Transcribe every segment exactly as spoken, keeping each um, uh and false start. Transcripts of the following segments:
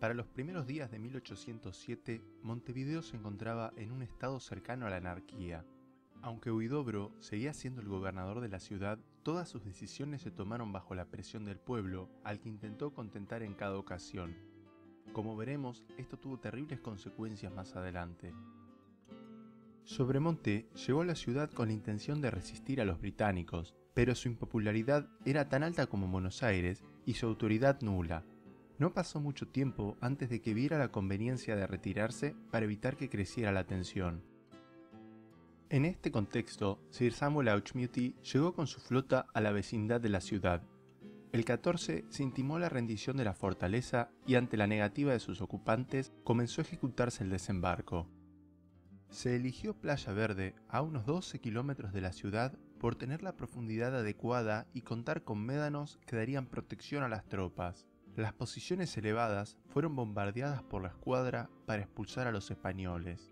Para los primeros días de mil ochocientos siete, Montevideo se encontraba en un estado cercano a la anarquía. Aunque Huidobro seguía siendo el gobernador de la ciudad, todas sus decisiones se tomaron bajo la presión del pueblo, al que intentó contentar en cada ocasión. Como veremos, esto tuvo terribles consecuencias más adelante. Sobremonte llegó a la ciudad con la intención de resistir a los británicos, pero su impopularidad era tan alta como Buenos Aires y su autoridad nula. No pasó mucho tiempo antes de que viera la conveniencia de retirarse para evitar que creciera la tensión. En este contexto, Sir Samuel Auchmuty llegó con su flota a la vecindad de la ciudad. El catorce se intimó la rendición de la fortaleza y ante la negativa de sus ocupantes comenzó a ejecutarse el desembarco. Se eligió Playa Verde, a unos doce kilómetros de la ciudad, por tener la profundidad adecuada y contar con médanos que darían protección a las tropas. Las posiciones elevadas fueron bombardeadas por la escuadra para expulsar a los españoles.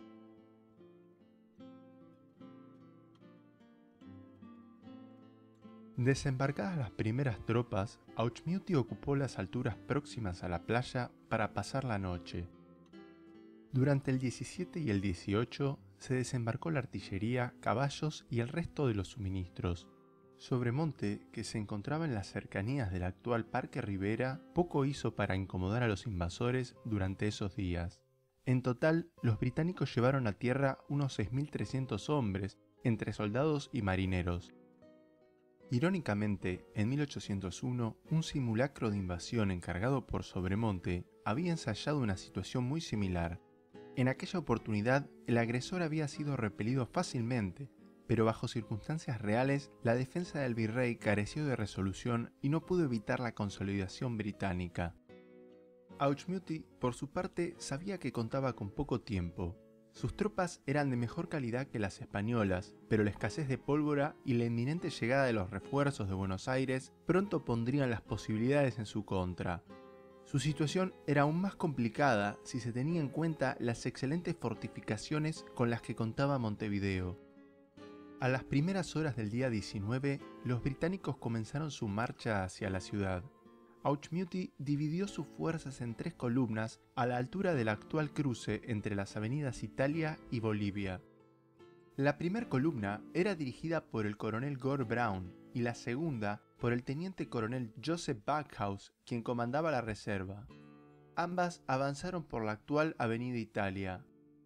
Desembarcadas las primeras tropas, Auchmuty ocupó las alturas próximas a la playa para pasar la noche. Durante el diecisiete y el dieciocho se desembarcó la artillería, caballos y el resto de los suministros. Sobremonte, que se encontraba en las cercanías del actual Parque Rivera, poco hizo para incomodar a los invasores durante esos días. En total, los británicos llevaron a tierra unos seis mil trescientos hombres, entre soldados y marineros. Irónicamente, en mil ochocientos uno, un simulacro de invasión encargado por Sobremonte había ensayado una situación muy similar. En aquella oportunidad, el agresor había sido repelido fácilmente, pero bajo circunstancias reales, la defensa del virrey careció de resolución y no pudo evitar la consolidación británica. Auchmuty, por su parte, sabía que contaba con poco tiempo. Sus tropas eran de mejor calidad que las españolas, pero la escasez de pólvora y la inminente llegada de los refuerzos de Buenos Aires pronto pondrían las posibilidades en su contra. Su situación era aún más complicada si se tenía en cuenta las excelentes fortificaciones con las que contaba Montevideo. A las primeras horas del día diecinueve, los británicos comenzaron su marcha hacia la ciudad. Auchmuty dividió sus fuerzas en tres columnas a la altura del actual cruce entre las avenidas Italia y Bolivia. La primera columna era dirigida por el coronel Gore Brown y la segunda por el teniente coronel Joseph Backhouse, quien comandaba la reserva. Ambas avanzaron por la actual avenida Italia.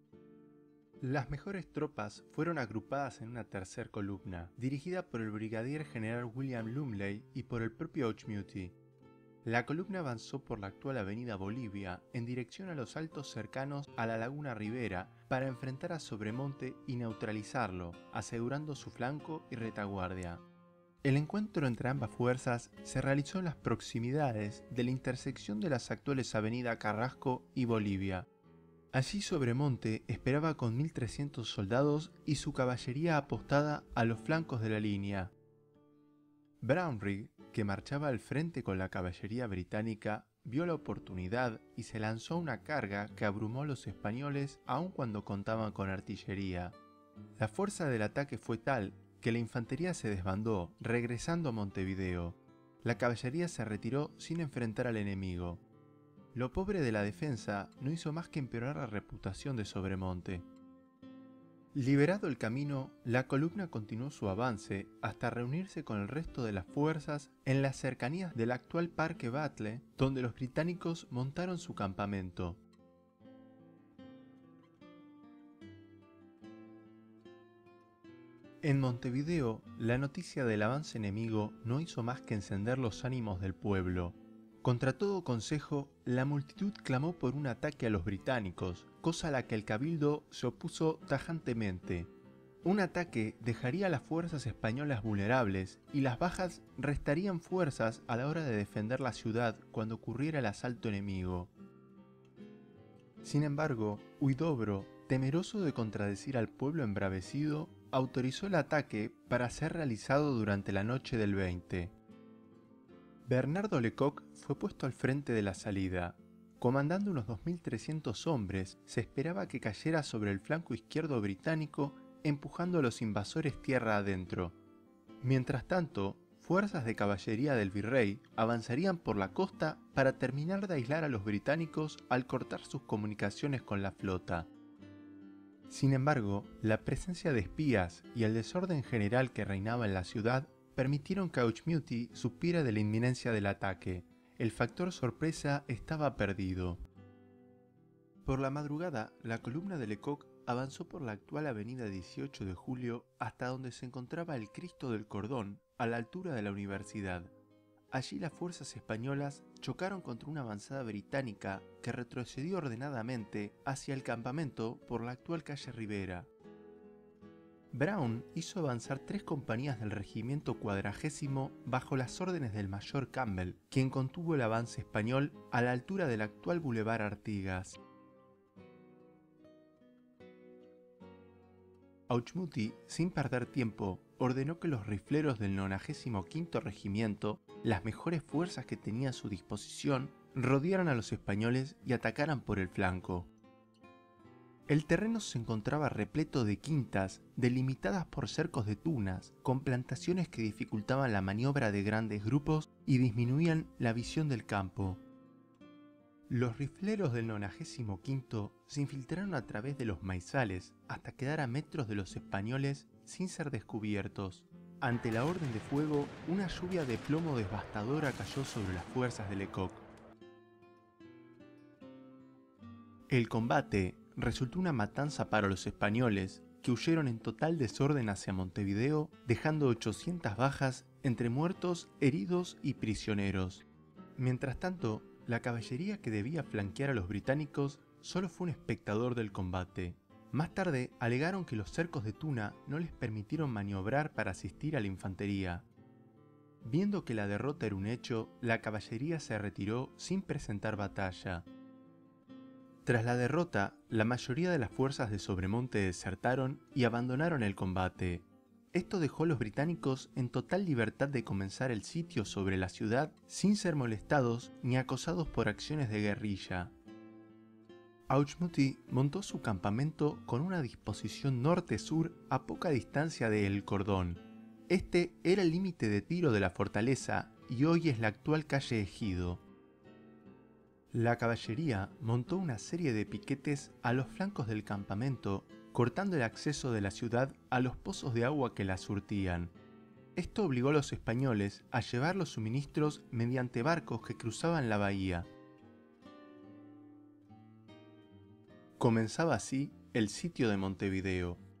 Las mejores tropas fueron agrupadas en una tercera columna, dirigida por el brigadier general William Lumley y por el propio Auchmuty. La columna avanzó por la actual avenida Bolivia en dirección a los altos cercanos a la laguna Rivera para enfrentar a Sobremonte y neutralizarlo, asegurando su flanco y retaguardia. El encuentro entre ambas fuerzas se realizó en las proximidades de la intersección de las actuales avenida Carrasco y Bolivia. Allí Sobremonte esperaba con mil trescientos soldados y su caballería apostada a los flancos de la línea. Brownrigg, que marchaba al frente con la caballería británica, vio la oportunidad y se lanzó a una carga que abrumó a los españoles aun cuando contaban con artillería. La fuerza del ataque fue tal que la infantería se desbandó, regresando a Montevideo. La caballería se retiró sin enfrentar al enemigo. Lo pobre de la defensa no hizo más que empeorar la reputación de Sobremonte. Liberado el camino, la columna continuó su avance hasta reunirse con el resto de las fuerzas en las cercanías del actual Parque Batlle, donde los británicos montaron su campamento. En Montevideo, la noticia del avance enemigo no hizo más que encender los ánimos del pueblo. Contra todo consejo, la multitud clamó por un ataque a los británicos, cosa a la que el cabildo se opuso tajantemente. Un ataque dejaría a las fuerzas españolas vulnerables y las bajas restarían fuerzas a la hora de defender la ciudad cuando ocurriera el asalto enemigo. Sin embargo, Huidobro, temeroso de contradecir al pueblo embravecido, autorizó el ataque para ser realizado durante la noche del veinte. Bernardo Lecoq fue puesto al frente de la salida. Comandando unos dos mil trescientos hombres, se esperaba que cayera sobre el flanco izquierdo británico, empujando a los invasores tierra adentro. Mientras tanto, fuerzas de caballería del virrey avanzarían por la costa para terminar de aislar a los británicos al cortar sus comunicaciones con la flota. Sin embargo, la presencia de espías y el desorden general que reinaba en la ciudad permitieron que Auchmuty supiera de la inminencia del ataque. El factor sorpresa estaba perdido. Por la madrugada, la columna de Lecoq avanzó por la actual avenida dieciocho de julio hasta donde se encontraba el Cristo del Cordón, a la altura de la universidad. Allí las fuerzas españolas chocaron contra una avanzada británica que retrocedió ordenadamente hacia el campamento por la actual calle Rivera. Brown hizo avanzar tres compañías del regimiento cuadragésimo bajo las órdenes del mayor Campbell, quien contuvo el avance español a la altura del actual Boulevard Artigas. Auchmuty, sin perder tiempo, ordenó que los rifleros del nonagésimo quinto Regimiento, las mejores fuerzas que tenía a su disposición, rodearan a los españoles y atacaran por el flanco. El terreno se encontraba repleto de quintas, delimitadas por cercos de tunas, con plantaciones que dificultaban la maniobra de grandes grupos y disminuían la visión del campo. Los rifleros del nonagésimo quinto se infiltraron a través de los maizales hasta quedar a metros de los españoles sin ser descubiertos. Ante la orden de fuego, una lluvia de plomo devastadora cayó sobre las fuerzas de Lecoq. El combate resultó una matanza para los españoles, que huyeron en total desorden hacia Montevideo, dejando ochocientas bajas entre muertos, heridos y prisioneros. Mientras tanto, la caballería que debía flanquear a los británicos solo fue un espectador del combate. Más tarde alegaron que los cercos de Tuna no les permitieron maniobrar para asistir a la infantería. Viendo que la derrota era un hecho, la caballería se retiró sin presentar batalla. Tras la derrota, la mayoría de las fuerzas de Sobremonte desertaron y abandonaron el combate. Esto dejó a los británicos en total libertad de comenzar el sitio sobre la ciudad sin ser molestados ni acosados por acciones de guerrilla. Auchmuty montó su campamento con una disposición norte-sur a poca distancia de El Cordón. Este era el límite de tiro de la fortaleza y hoy es la actual calle Ejido. La caballería montó una serie de piquetes a los flancos del campamento, cortando el acceso de la ciudad a los pozos de agua que la surtían. Esto obligó a los españoles a llevar los suministros mediante barcos que cruzaban la bahía. Comenzaba así el sitio de Montevideo.